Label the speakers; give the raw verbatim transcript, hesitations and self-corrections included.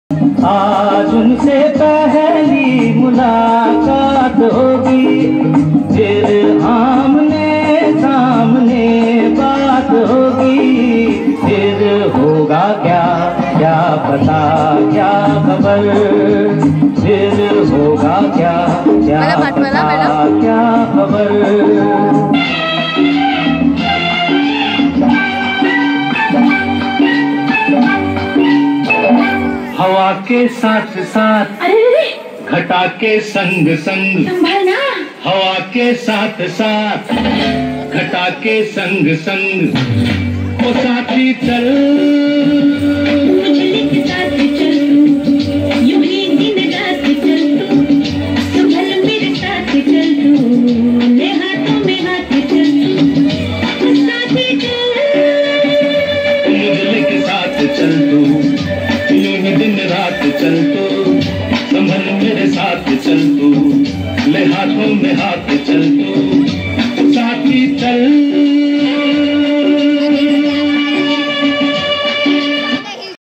Speaker 1: आज उनसे पहली मुलाकात होगी, फिर आमने सामने बात होगी, फिर होगा क्या क्या पता क्या खबर, फिर होगा क्या क्या पता क्या खबर। हवा के साथ साथ घटा के संग संग, हवा के साथ साथ घटा के संग संग, ओ साथी चल मुझे के साथ चल तू, यूं ही दिन रात चल तू, संभल मेरे साथ चल तू, ले हाथों में हाथ चल तू, ओ साथी चल मुझे के साथ चल तू, दिन रात चल तू, संभल मेरे साथ चल तू, ले हाथों में हाथ चल तू।